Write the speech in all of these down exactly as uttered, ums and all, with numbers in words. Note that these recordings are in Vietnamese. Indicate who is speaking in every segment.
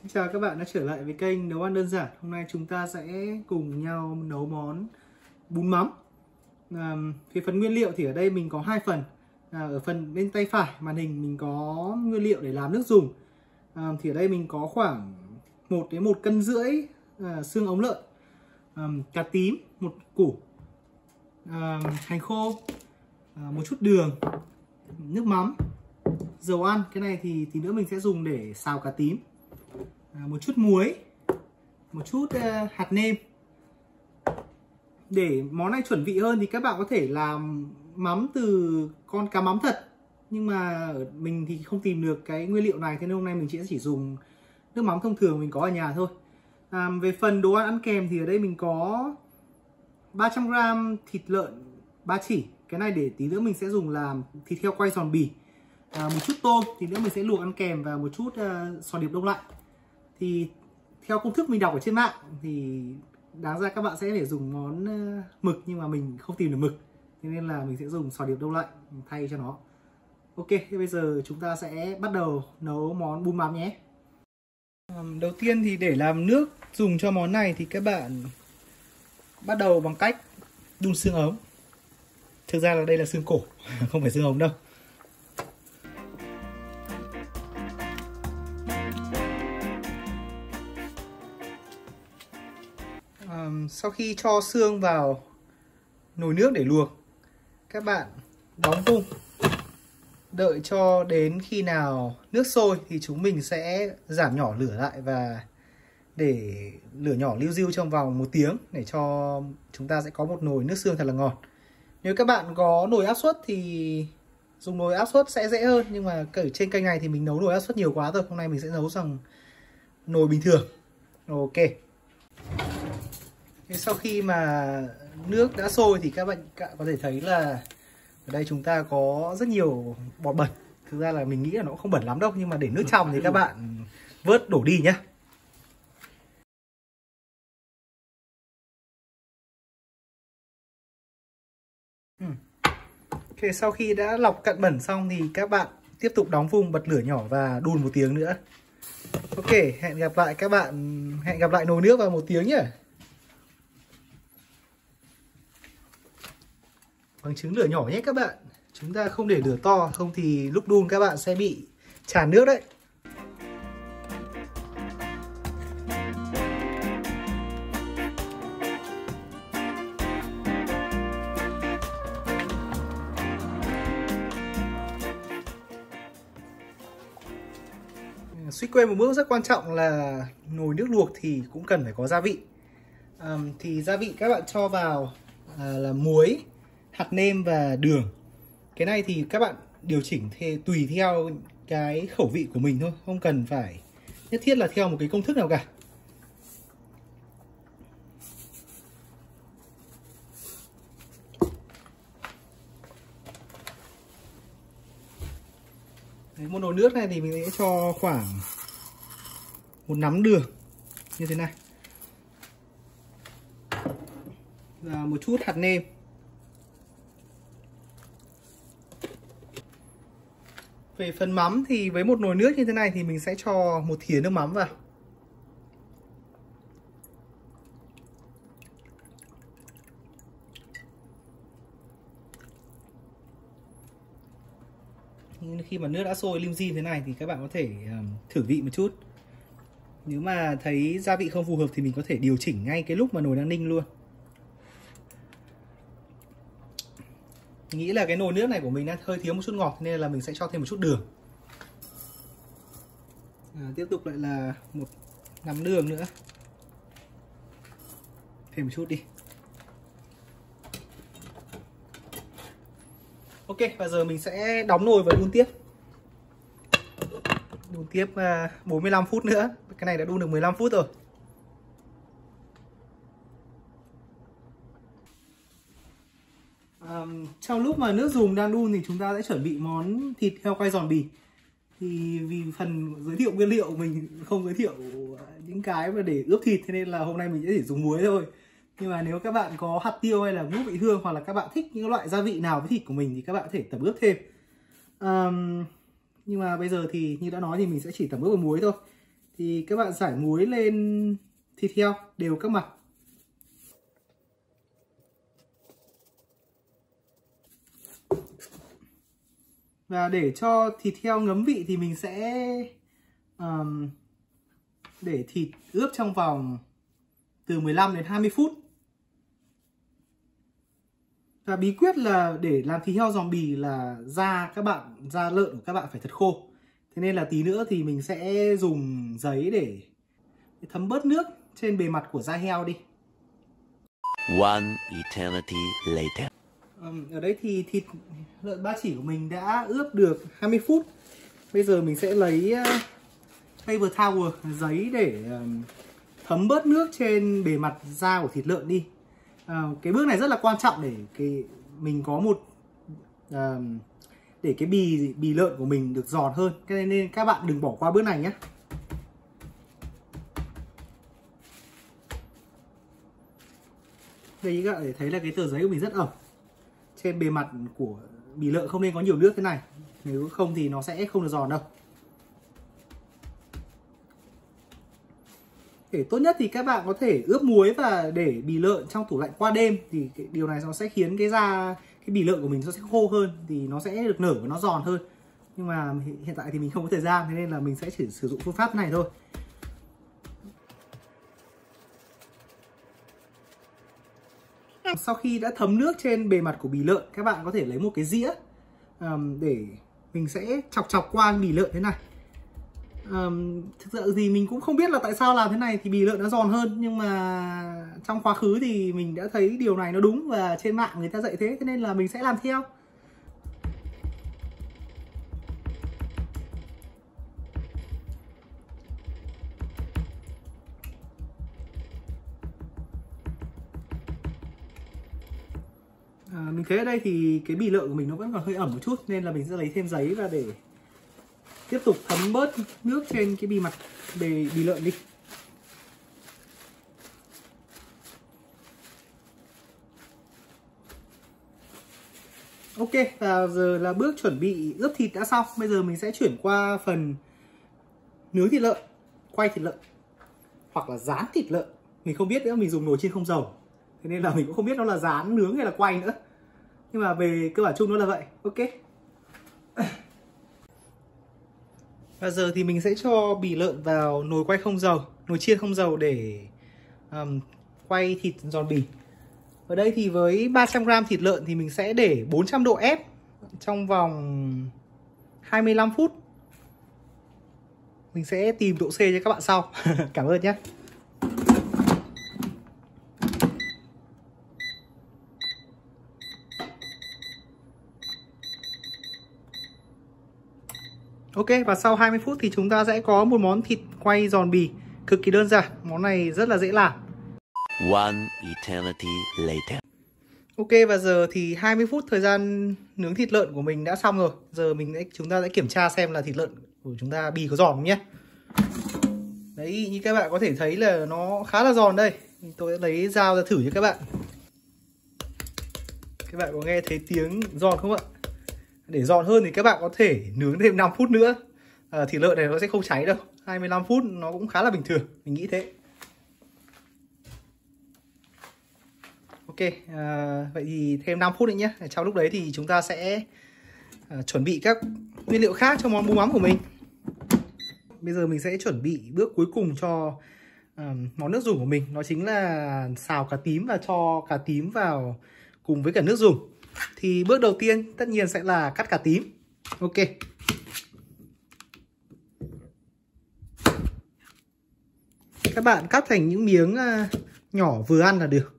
Speaker 1: Chào các bạn đã trở lại với kênh Nấu Ăn Đơn Giản. Hôm nay chúng ta sẽ cùng nhau nấu món bún mắm. à, Về phần nguyên liệu thì ở đây mình có hai phần. à, Ở phần bên tay phải màn hình mình có nguyên liệu để làm nước dùng. à, Thì ở đây mình có khoảng một đến một cân rưỡi à, xương ống lợn, à, cà tím, một củ, à, hành khô, à, một chút đường, nước mắm, dầu ăn. Cái này thì tí nữa mình sẽ dùng để xào cà tím. À, một chút muối, một chút uh, hạt nêm. Để món này chuẩn vị hơn thì các bạn có thể làm mắm từ con cá mắm thật, nhưng mà mình thì không tìm được cái nguyên liệu này, thế nên hôm nay mình chỉ chỉ dùng nước mắm thông thường mình có ở nhà thôi. à, Về phần đồ ăn ăn kèm thì ở đây mình có ba trăm gam thịt lợn ba chỉ. Cái này để tí nữa mình sẽ dùng làm thịt heo quay giòn bì. à, Một chút tôm, tí nữa mình sẽ luộc ăn kèm, và một chút uh, sò điệp đông lạnh. Thì theo công thức mình đọc ở trên mạng thì đáng ra các bạn sẽ phải dùng món mực, nhưng mà mình không tìm được mực, thế nên là mình sẽ dùng sò điệp đông lạnh thay cho nó. Ok, thế bây giờ chúng ta sẽ bắt đầu nấu món bún mắm nhé. Đầu tiên thì để làm nước dùng cho món này thì các bạn bắt đầu bằng cách đun xương ống. Thực ra là đây là xương cổ, không phải xương ống đâu. Sau khi cho xương vào nồi nước để luộc, các bạn đóng vung, đợi cho đến khi nào nước sôi thì chúng mình sẽ giảm nhỏ lửa lại và để lửa nhỏ liu riu trong vòng một tiếng, để cho chúng ta sẽ có một nồi nước xương thật là ngọt. Nếu các bạn có nồi áp suất thì dùng nồi áp suất sẽ dễ hơn, nhưng mà ở trên kênh này thì mình nấu nồi áp suất nhiều quá rồi, hôm nay mình sẽ nấu bằng nồi bình thường. Ok. Sau khi mà nước đã sôi thì các bạn có thể thấy là ở đây chúng ta có rất nhiều bọt bẩn. Thực ra là mình nghĩ là nó không bẩn lắm đâu, nhưng mà để nước trong thì các bạn vớt đổ đi nhé. Ok, sau khi đã lọc cặn bẩn xong thì các bạn tiếp tục đóng vung, bật lửa nhỏ và đun một tiếng nữa. Ok, hẹn gặp lại các bạn, hẹn gặp lại nồi nước vào một tiếng nhé. Bằng chứng lửa nhỏ nhé các bạn. Chúng ta không để lửa to, không thì lúc đun các bạn sẽ bị tràn nước đấy. Suýt quên một bước rất quan trọng là nồi nước luộc thì cũng cần phải có gia vị. à, Thì gia vị các bạn cho vào à, là muối, hạt nêm và đường. Cái này thì các bạn điều chỉnh theo, tùy theo cái khẩu vị của mình thôi, không cần phải nhất thiết là theo một cái công thức nào cả. Đấy, một nồi nước này thì mình sẽ cho khoảng một nắm đường như thế này, và một chút hạt nêm. Về phần mắm thì với một nồi nước như thế này thì mình sẽ cho một thìa nước mắm vào. Khi mà nước đã sôi lim dim thế này thì các bạn có thể thử vị một chút. Nếu mà thấy gia vị không phù hợp thì mình có thể điều chỉnh ngay cái lúc mà nồi đang ninh luôn. Mình nghĩ là cái nồi nước này của mình đang hơi thiếu một chút ngọt nên là mình sẽ cho thêm một chút đường. à, Tiếp tục lại là một nắm đường nữa, thêm một chút đi. Ok, và giờ mình sẽ đóng nồi và đun tiếp. Đun tiếp bốn mươi lăm phút nữa. Cái này đã đun được mười lăm phút rồi. À, trong lúc mà nước dùng đang đun thì chúng ta sẽ chuẩn bị món thịt heo quay giòn bì. Thì vì phần giới thiệu nguyên liệu mình không giới thiệu những cái mà để ướp thịt, thế nên là hôm nay mình sẽ chỉ dùng muối thôi. Nhưng mà nếu các bạn có hạt tiêu hay là ngũ vị hương, hoặc là các bạn thích những loại gia vị nào với thịt của mình thì các bạn có thể tẩm ướp thêm. à, Nhưng mà bây giờ thì như đã nói thì mình sẽ chỉ tẩm ướp với muối thôi. thì các bạn rải muối lên thịt heo đều các mặt. Và để cho thịt heo ngấm vị thì mình sẽ um, để thịt ướp trong vòng từ mười lăm đến hai mươi phút. Và bí quyết là để làm thịt heo giòn bì là da các bạn, da lợn của các bạn phải thật khô. Thế nên là tí nữa thì mình sẽ dùng giấy để thấm bớt nước trên bề mặt của da heo đi.
Speaker 2: One eternity later.
Speaker 1: Ở đây thì thịt lợn ba chỉ của mình đã ướp được hai mươi phút. Bây giờ mình sẽ lấy paper towel, giấy để thấm bớt nước trên bề mặt da của thịt lợn đi. À, cái bước này rất là quan trọng để cái mình có một à, để cái bì bì lợn của mình được giòn hơn. Cái nên các bạn đừng bỏ qua bước này nhé. Đây các bạn để thấy là cái tờ giấy của mình rất ẩm. Trên bề mặt của bì lợn không nên có nhiều nước thế này, nếu không thì nó sẽ không được giòn đâu. Để tốt nhất thì các bạn có thể ướp muối và để bì lợn trong tủ lạnh qua đêm, thì cái điều này nó sẽ khiến cái da cái bì lợn của mình nó sẽ khô hơn, thì nó sẽ được nở và nó giòn hơn. Nhưng mà hiện tại thì mình không có thời gian, thế nên là mình sẽ chỉ sử dụng phương pháp này thôi. Sau khi đã thấm nước trên bề mặt của bì lợn, các bạn có thể lấy một cái dĩa um, để mình sẽ chọc chọc qua bì lợn thế này. Um, thực sự thì mình cũng không biết là tại sao làm thế này thì bì lợn nó giòn hơn, nhưng mà trong quá khứ thì mình đã thấy điều này nó đúng và trên mạng người ta dạy thế, thế nên là mình sẽ làm theo. À, mình thấy ở đây thì cái bì lợn của mình nó vẫn còn hơi ẩm một chút, nên là mình sẽ lấy thêm giấy và để tiếp tục thấm bớt nước trên cái bì mặt bề bì lợn đi. Ok, và giờ là bước chuẩn bị ướp thịt đã xong. Bây giờ mình sẽ chuyển qua phần nướng thịt lợn, quay thịt lợn hoặc là rán thịt lợn. Mình không biết nữa, mình dùng nồi chiên không dầu, thế nên là mình cũng không biết nó là rán, nướng hay là quay nữa. Nhưng mà về cơ bản chung nó là vậy. Ok. Và giờ thì mình sẽ cho bì lợn vào nồi quay không dầu, nồi chiên không dầu để um, quay thịt giòn bì. Ở đây thì với ba trăm gam thịt lợn thì mình sẽ để bốn trăm độ ép trong vòng hai mươi lăm phút. Mình sẽ tìm độ C cho các bạn sau. Cảm ơn nhé. Ok, và sau hai mươi phút thì chúng ta sẽ có một món thịt quay giòn bì cực kỳ đơn giản. Món này rất là dễ làm.
Speaker 2: One eternity later.
Speaker 1: Ok, và giờ thì hai mươi phút thời gian nướng thịt lợn của mình đã xong rồi. Giờ mình sẽ chúng ta sẽ kiểm tra xem là thịt lợn của chúng ta bì có giòn không nhé. Đấy, như các bạn có thể thấy là nó khá là giòn đây. Tôi sẽ lấy dao ra thử cho các bạn. Các bạn có nghe thấy tiếng giòn không ạ? Để giòn hơn thì các bạn có thể nướng thêm năm phút nữa. à, Thịt lợn này nó sẽ không cháy đâu. Hai mươi lăm phút nó cũng khá là bình thường, mình nghĩ thế. Ok, à, vậy thì thêm năm phút nữa nhé. Trong lúc đấy thì chúng ta sẽ à, chuẩn bị các nguyên liệu khác cho món bún mắm của mình. Bây giờ mình sẽ chuẩn bị bước cuối cùng cho à, món nước dùng của mình. Đó chính là xào cà tím và cho cà tím vào cùng với cả nước dùng. Thì bước đầu tiên tất nhiên sẽ là cắt cà tím. Ok. Các bạn cắt thành những miếng nhỏ vừa ăn là được.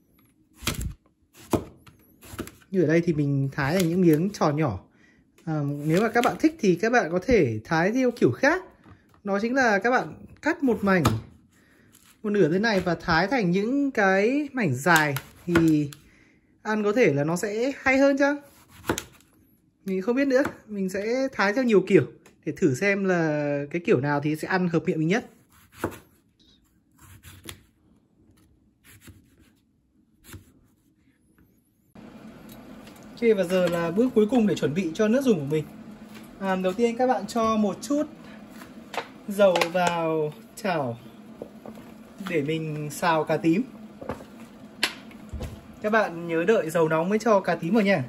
Speaker 1: Như ở đây thì mình thái thành những miếng tròn nhỏ. à, Nếu mà các bạn thích thì các bạn có thể thái theo kiểu khác. Đó chính là các bạn cắt một mảnh, một nửa thế này và thái thành những cái mảnh dài thì ăn có thể là nó sẽ hay hơn chăng? Mình không biết nữa. Mình sẽ thái theo nhiều kiểu để thử xem là cái kiểu nào thì sẽ ăn hợp miệng mình nhất. Ok, và giờ là bước cuối cùng để chuẩn bị cho nước dùng của mình. à, Đầu tiên các bạn cho một chút dầu vào chảo để mình xào cà tím. Các bạn nhớ đợi dầu nóng mới cho cà tím vào nha.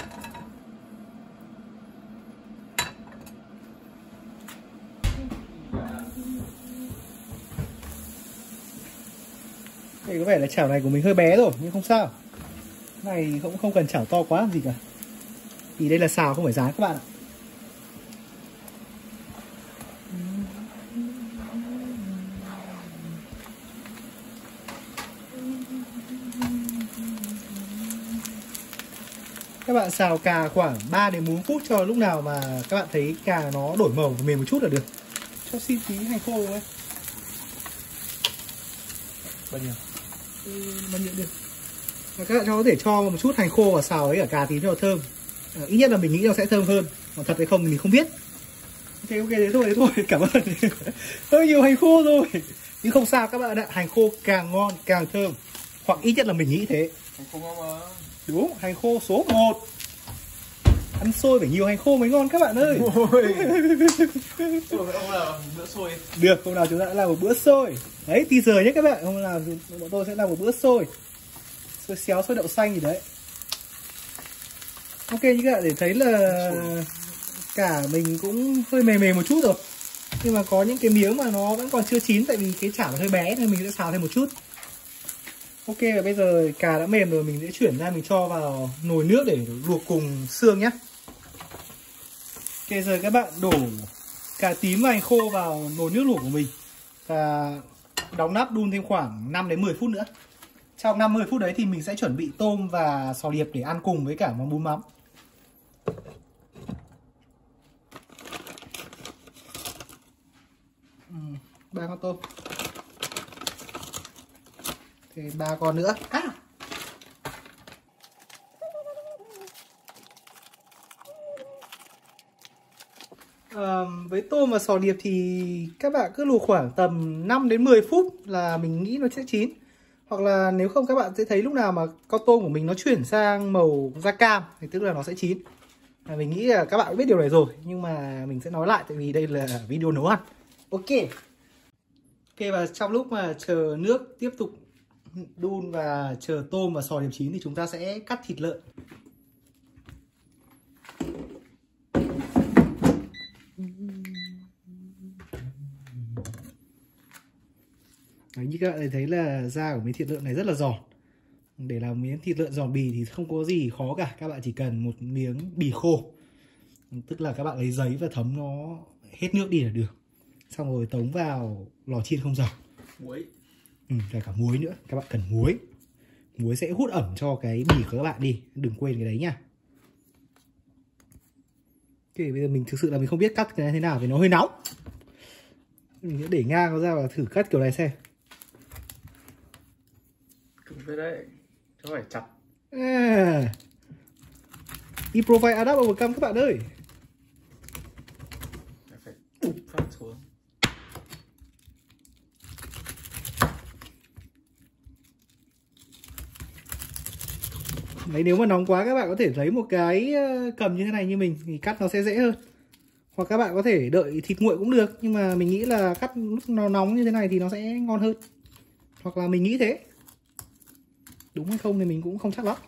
Speaker 1: Đây có vẻ là chảo này của mình hơi bé rồi nhưng không sao. Này cũng không cần chảo to quá làm gì cả. Vì đây là xào không phải rán các bạn ạ. Các bạn xào cà khoảng ba đến bốn phút cho lúc nào mà các bạn thấy cà nó đổi màu và mềm một chút là được. Cho xin tí hành khô không ấy? Bao nhiêu? Ừ, bao nhiêu được. Và các bạn cho có thể cho một chút hành khô vào xào với cả cà tím cho thơm. À, ít nhất là mình nghĩ nó sẽ thơm hơn. Còn thật hay không thì mình không biết. Ok ok thế thôi, thế thôi, cảm ơn. Hơi nhiều hành khô rồi. Nhưng không sao các bạn ạ, hành khô càng ngon càng thơm. Hoặc ít nhất là mình nghĩ thế.
Speaker 3: Hành khô ngon mà.
Speaker 1: Đúng, hành khô số một. Ăn xôi phải nhiều hành khô mới ngon các bạn ơi.
Speaker 3: Ôi. Ôi, ông làm bữa xôi.
Speaker 1: Được, hôm nào chúng ta đã làm một bữa xôi. Đấy, teaser nhé các bạn. Hôm nào bọn tôi sẽ làm một bữa xôi. Xôi xéo, xôi đậu xanh gì đấy. Ok, như các bạn để thấy là cả mình cũng hơi mềm mềm một chút rồi. Nhưng mà có những cái miếng mà nó vẫn còn chưa chín. Tại vì cái chảo nó hơi bé nên mình sẽ xào thêm một chút. Ok, và bây giờ cà đã mềm rồi, mình sẽ chuyển ra mình cho vào nồi nước để luộc cùng xương nhé. Ok, giờ các bạn đổ cà tím và hành khô vào nồi nước luộc của mình. Và đóng nắp đun thêm khoảng năm đến mười phút nữa. Trong năm mươi phút đấy thì mình sẽ chuẩn bị tôm và sò điệp để ăn cùng với cả món bún mắm. Ba con tôm. Thêm ba con nữa. À. À, với tôm và sò điệp thì các bạn cứ luộc khoảng tầm năm đến mười phút là mình nghĩ nó sẽ chín. Hoặc là nếu không các bạn sẽ thấy lúc nào mà con tôm của mình nó chuyển sang màu da cam thì tức là nó sẽ chín. À, mình nghĩ là các bạn cũng biết điều này rồi, nhưng mà mình sẽ nói lại tại vì đây là video nấu ăn. Ok. Ok, và trong lúc mà chờ nước tiếp tục đun và chờ tôm và sò điệp chín thì chúng ta sẽ cắt thịt lợn. Đấy, như các bạn thấy là da của miếng thịt lợn này rất là giòn. Để làm miếng thịt lợn giòn bì thì không có gì khó cả. Các bạn chỉ cần một miếng bì khô. Tức là các bạn lấy giấy và thấm nó hết nước đi là được. Xong rồi tống vào lò chiên không dầu.
Speaker 3: Muối.
Speaker 1: Ừ, cả cả muối nữa. Các bạn cần muối. Muối sẽ hút ẩm cho cái bì của các bạn đi. Đừng quên cái đấy nha. Ok, bây giờ mình thực sự là mình không biết cắt cái này thế nào vì nó hơi nóng. Mình sẽ để ngang nó ra và thử cắt kiểu này xem.
Speaker 3: Đúng thế đấy. Cho phải chặt.
Speaker 1: À, Improvise Adapt Overcome các bạn ơi.
Speaker 3: Phải ụp phát xuống.
Speaker 1: Đấy, nếu mà nóng quá các bạn có thể lấy một cái cầm như thế này như mình thì cắt nó sẽ dễ hơn. Hoặc các bạn có thể đợi thịt nguội cũng được. Nhưng mà mình nghĩ là cắt lúc nó nóng như thế này thì nó sẽ ngon hơn. Hoặc là mình nghĩ thế. Đúng hay không thì mình cũng không chắc lắm.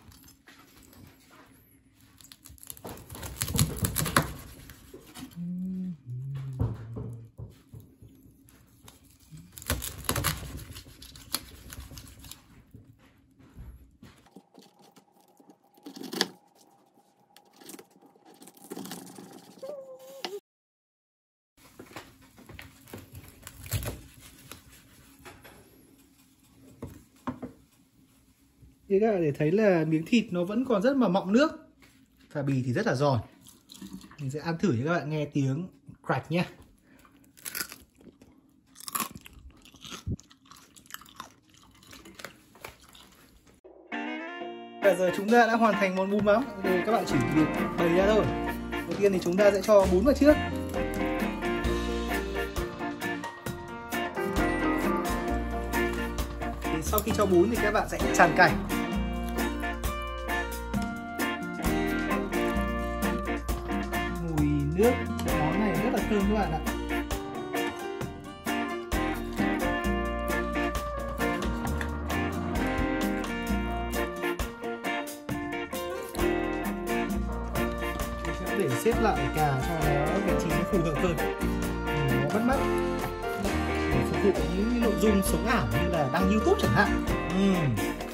Speaker 1: Thì các bạn để thấy là miếng thịt nó vẫn còn rất là mọng nước. Và bì thì rất là giòn. Mình sẽ ăn thử cho các bạn nghe tiếng crack nhé. Bây giờ chúng ta đã hoàn thành món bún mắm. Rồi các bạn chỉ việc bày ra thôi. Đầu tiên thì chúng ta sẽ cho bún vào trước. Thì sau khi cho bún thì các bạn sẽ tràn cảnh. Mùi nước món này rất là thơm các bạn ạ. để xếp lại cà cho nó vị trí nó phù hợp hơn, nó bắt mắt để phục vụ những nội dung sống ảo như là đăng YouTube chẳng hạn. uhm.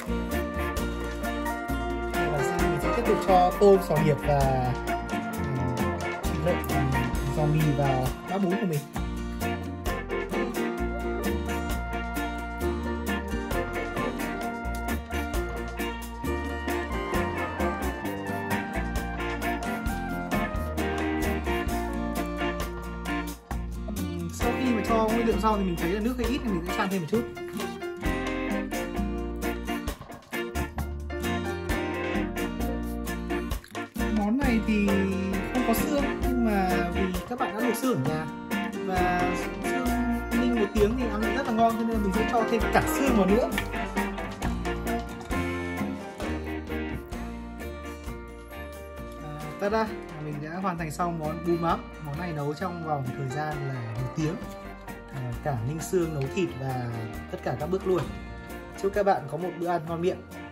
Speaker 1: Đây là sao mình sẽ tiếp tục cho tôm, sò điệp và thịt lợn, giò mì vào bát bún của mình. Sau khi mà cho nguyên liệu rau thì mình thấy là nước hơi ít thì mình sẽ chan thêm một chút. Món này thì không có xương, nhưng mà vì các bạn đã luộc xương ở nhà và xương ninh một tiếng thì ăn rất là ngon, cho nên mình sẽ cho thêm cả xương vào nữa. À, ta-da! Mình đã hoàn thành xong món bún mắm. Món này nấu trong vòng thời gian là một tiếng, à, cả ninh xương, nấu thịt và tất cả các bước luôn. Chúc các bạn có một bữa ăn ngon miệng.